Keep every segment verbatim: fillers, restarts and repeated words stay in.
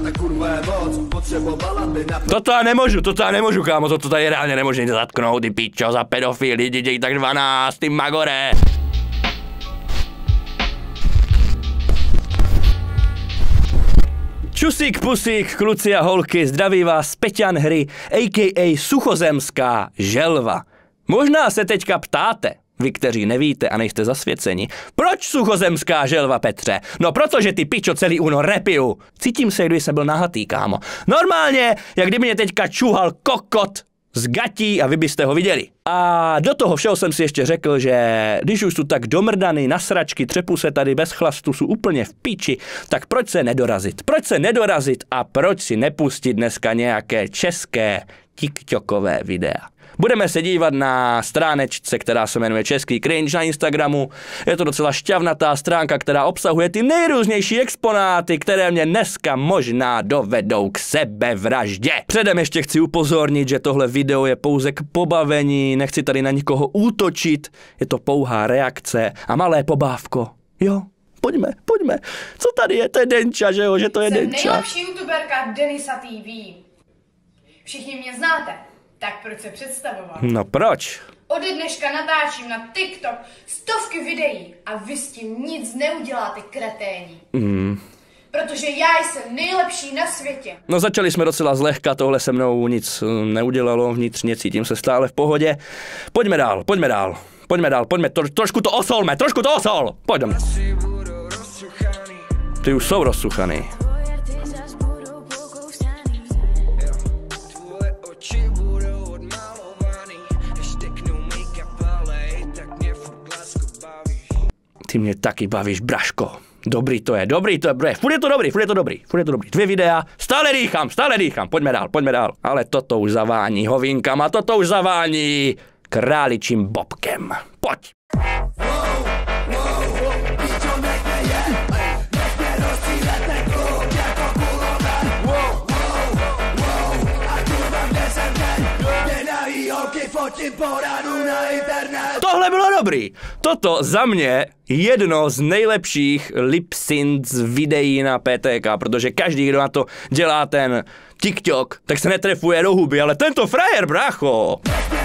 Toto já nemůžu, toto já nemůžu, kámo, toto tady reálně nemůžu zatknout, ty pičo, za pedofily, děti tak dvanáct, ty magore. Čusík, pusík, kluci a holky, zdraví vás Peťan hry, a k a. Suchozemská želva. Možná se teďka ptáte, vy, kteří nevíte a nejste zasvěceni, proč suchozemská želva, Petře? No protože ty pičo celý únor repiju. Cítím se, když jsem byl nahatý, kámo. Normálně, jak kdyby mě teďka čuhal kokot z gatí a vy byste ho viděli. A do toho všeho jsem si ještě řekl, že když už jsou tak domrdaný na sračky, třepu se tady bez chlastu, jsou úplně v piči, tak proč se nedorazit? Proč se nedorazit a proč si nepustit dneska nějaké české tiktokové videa? Budeme se dívat na stránečce, která se jmenuje Český cringe na Instagramu. Je to docela šťavnatá stránka, která obsahuje ty nejrůznější exponáty, které mě dneska možná dovedou k sebevraždě. Předem ještě chci upozornit, že tohle video je pouze k pobavení, nechci tady na nikoho útočit, je to pouhá reakce a malé pobávko. Jo, pojďme, pojďme. Co tady je? To je Denča, že jo, že to je Jsem Denča. nejlepší youtuberka Denisa T V. Všichni mě znáte. Tak proč se představovat? No proč? Ode dneška natáčím na TikTok stovky videí a vy s tím nic neuděláte, kreténi. Mm. Protože já jsem nejlepší na světě. No začali jsme docela zlehka, tohle se mnou nic neudělalo, vnitřně cítím se stále v pohodě. Pojďme dál, pojďme dál, pojďme dál, pojďme, tro, trošku to osolme, trošku to osol, pojďme. Ty už jsou rozsuchaný. Ty mě taky bavíš, braško. Dobrý to je, dobrý to je, bro. Furt je to dobrý, furt je to dobrý, furt je to dobrý. Dvě videa, stále dýchám, stále dýchám. Pojďme dál, pojďme dál. Ale toto už zavání hovinkama, toto už zavání králičím bobkem. Pojď. Tohle bylo dobrý. Toto za mě jedno z nejlepších lip-sync videí na P T K, protože každý, kdo na to dělá ten TikTok, tak se netrefuje do huby, ale tento frajer, brácho.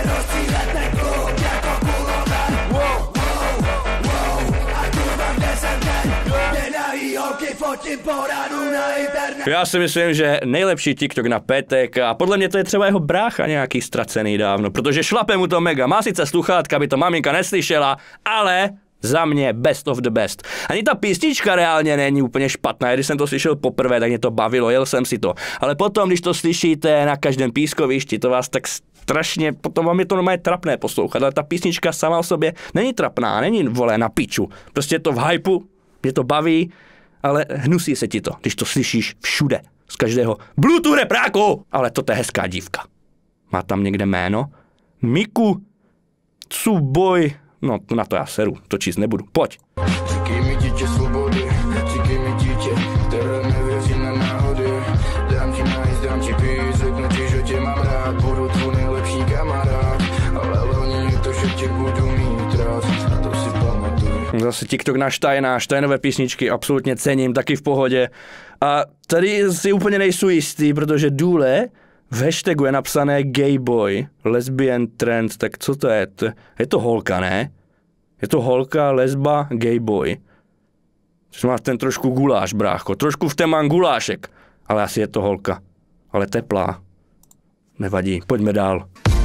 Já si myslím, že nejlepší TikTok na P T K, a podle mě to je třeba jeho brácha nějaký ztracený dávno, protože šlape mu to mega, má sice sluchátka, aby to maminka neslyšela, ale za mě best of the best. Ani ta písnička reálně není úplně špatná, když jsem to slyšel poprvé, tak mě to bavilo, jel jsem si to. Ale potom, když to slyšíte na každém pískovišti, to vás tak strašně, potom vám je to normálně trapné poslouchat, ale ta písnička sama o sobě není trapná, není vole na piču. Prostě je to v hypeu, mě to baví, ale hnusí se ti to, když to slyšíš všude, z každého Bluetooth repráku. Ale to je hezká dívka. Má tam někde jméno? Miku Tsuboj. No, na to já seru, to číst nebudu. Pojď. Říkej mi dítě svobody, říkej mi dítě, které nevěří na náhody. Dám ti nájsť, dám ti pít, řeknu ti, že tě mám rád, budu tvůj nejlepší kamarád, ale loni je to, že tě budu mít rád, a to si pamatuj. Zase TikTok na Štajna, Štajnové písničky absolutně cením, taky v pohodě. A tady si úplně nejsou jistý, protože důle v hashtagu je napsané gay boy, lesbian trend, tak co to je? Je to holka, ne? Je to holka, lesba, gay boy. Což má ten trošku guláš, brácho. Trošku v té mám gulášek. Ale asi je to holka. Ale teplá. Nevadí, pojďme dál.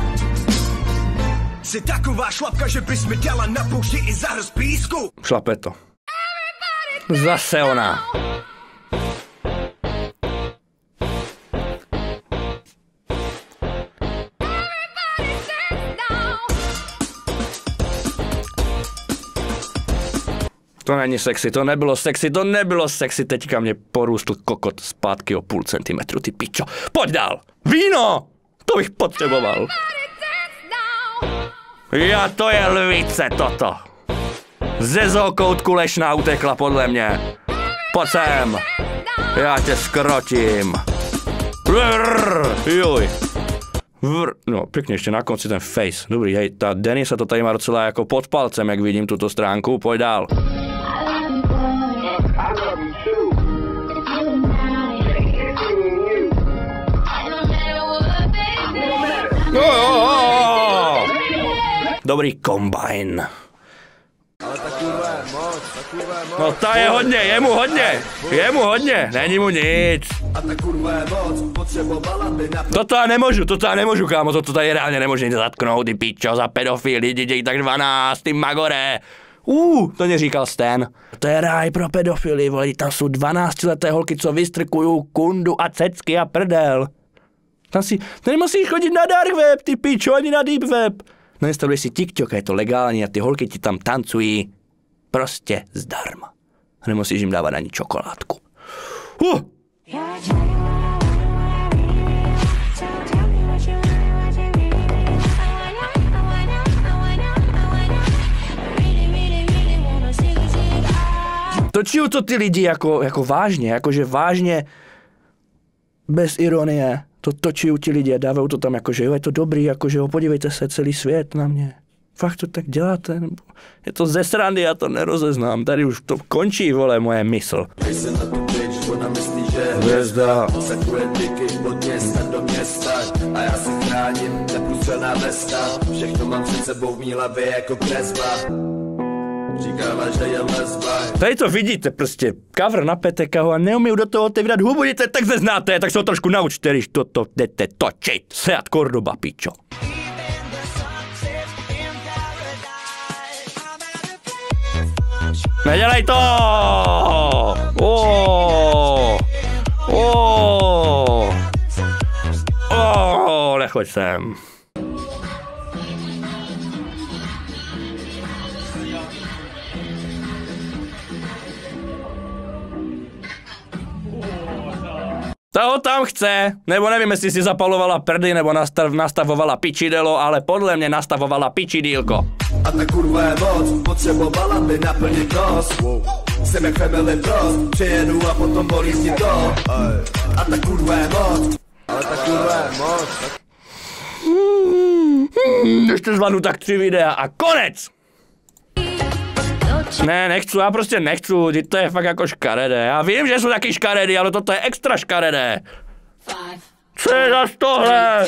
Jsi taková šlapka, že bys mi dala na poušti i zahrz písku. Šlape to. Zase ona. To není sexy, to nebylo sexy, to nebylo sexy, teďka mě porůstl kokot zpátky o půl centimetru, ty pičo. Pojď dál! Víno! To bych potřeboval. Já, to je lvice, toto. Ze zokoutku lešná utekla podle mě. Pojď sem. Já tě skrotím. Vrr, juj. Vrr. No, pěkně ještě na konci ten face. Dobrý, hej, ta Denisa to tady má docela jako pod palcem, jak vidím tuto stránku. Pojď dál. Oh! Dobrý kombajn. Ale takové moc, takové moc. No ta je hodně, je mu hodně, je mu hodně, není mu nic. A takové moc, potřebovala by na... Toto já nemůžu, toto já nemůžu, kámo, toto tady reálně nemůžu nic zatknout, ty pičo, za pedofily, děti tak dvanáct, ty magore. Uh, to neříkal Stan. To je ráj pro pedofily, vole, tam jsou dvanáctileté holky, co vystrkují kundu a cecky a prdel. Tam si, tady musíš chodit na dark web, ty pičo, ani na deep web. Nainstaluješ si TikTok, je to legální a ty holky ti tam tancují prostě zdarma. A nemusíš jim dávat ani čokoládku. Uh. Točí to ty lidi jako, jako vážně, jakože vážně, bez ironie. To točí ti lidi a dávají to tam jako, že jo, je to dobrý, jako, že jo, podívejte se, celý svět na mě. Fakt to tak děláte? Nebo je to ze srandy, já to nerozeznám. Tady už to končí, vole, moje mysl. Nejsem na tu bitch, ona myslí, že je hvězda. Sakuje tyky od města do města a já si chráním, neprůstřelná vesta. Všechno mám před sebou v mý hlavě jako kresba. Říkala, že je lesba. Tady to vidíte, prostě cover na P T K a neumí do toho otevírat hubu, tak se znáte, tak se ho trošku naučte, když toto jdete točit. Seat Cordoba, pičo. Nedělej to! Oh! Oh! Oh! Nechoď sem. Ta ho tam chce, nebo nevím, jestli si zapalovala prdy, nebo nastav, nastavovala pičidelo, ale podle mě nastavovala pičidílko. A ta kurva je moc, potřebovala by naplnit nos. Jsem jak family bros, přijedu a potom bolí ti to. A ta kurva je moc, ale ta kurva je moc. Ještě zvanu tak tři videa a konec! Ne, nechci, já prostě nechci, to je fakt jako škaredé. Já vím, že jsou taky škaredý, ale toto je extra škaredé. Co je za tohle?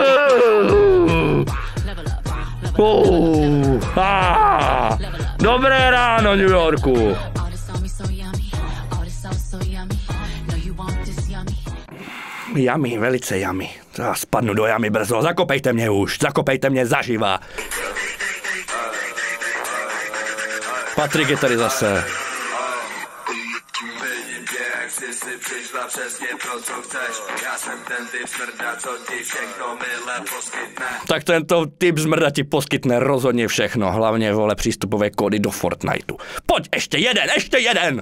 Uh, ah, dobré ráno, New Yorku. Yummy, velice yummy. Já spadnu do jamy brzo, zakopejte mě už, zakopejte mě zaživa. Patrik je tady zase. Tak tento typ zmrda ti poskytne rozhodně všechno, hlavně, vole, přístupové kódy do Fortniteu. Pojď, ještě jeden, ještě jeden!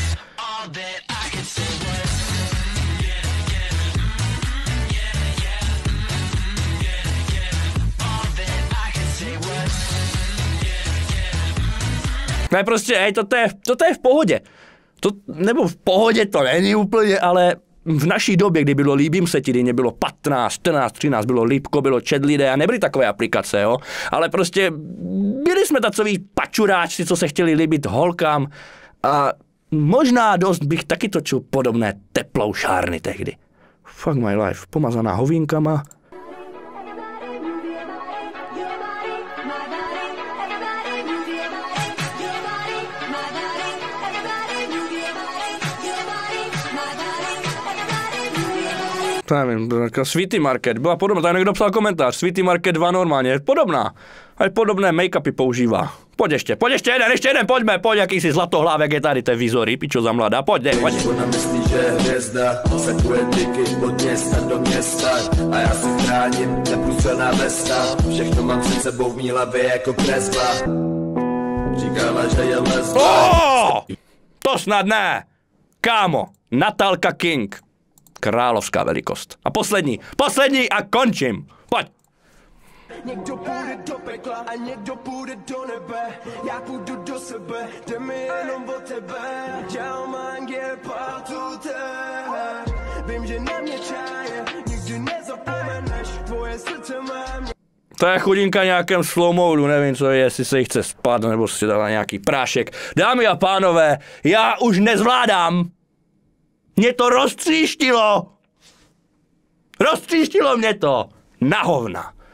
Ne, prostě, hej, toto je, toto je v pohodě. To, nebo v pohodě to není úplně, ale v naší době, kdy bylo líbím se ti, kdy mě bylo patnáct, čtrnáct, třináct, bylo líbko, bylo chat lidé a nebyly takové aplikace, jo. Ale prostě byli jsme takový pačuráčci, co se chtěli líbit holkám a možná dost bych taky točil podobné teploušárny tehdy. Fuck my life, pomazaná hovínkama. Nevím, Sweetie Market, byla podobná, tady někdo psal komentář, Sweetie Market dva normálně, podobná, ale podobné make-upy používá. Pojď ještě, pojď ještě jeden, ještě jeden, pojďme, pojď, jakýsi zlatohlávek je tady, te vizory, pičo za mladá, pojď, dej, pojď. Ona myslí, že je hvězda, sakuje tyky od města do města a já si chráním, neprůstřelná vesta, všechno mám před sebou v mý hlavě jako kresba. Říkala, že je lesba. Oh! To snad ne, kámo, Natálka King. Královská velikost. A poslední, poslední a končím. Pojď. Někdo půjde do pekla a někdo půjde do nebe. Já půjdu do sebe, jde mi jenom o tebe. Ciao mangie partute. Vím, že na mě čáje, nikdy nezapomeneš. Tvoje srdce má mě. To je chudinka nějakém slow modu, nevím co je, jestli se jí chce spát, nebo si dala nějaký prášek. Dámy a pánové, já už nezvládám. Mě to roztříštilo. Roztříštilo mě to. Na hovna.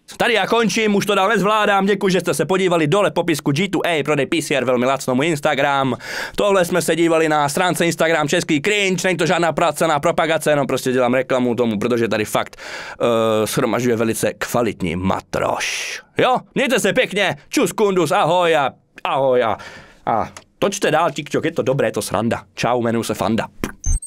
Tady já končím, už to dál nezvládám, děkuji, že jste se podívali dole v popisku G dva A, prodej P C R velmi lacno, můj Instagram. Tohle jsme se dívali na stránce Instagram Český cringe, není to žádná placená propagace, jenom prostě dělám reklamu tomu, protože tady fakt uh, shromažďuje velice kvalitní matroš. Jo, mějte se pěkně, čus kundus, ahoj a ahoj a, a točte dál TikTok, je to dobré, je to sranda. Čau, jmenuji se Fanda.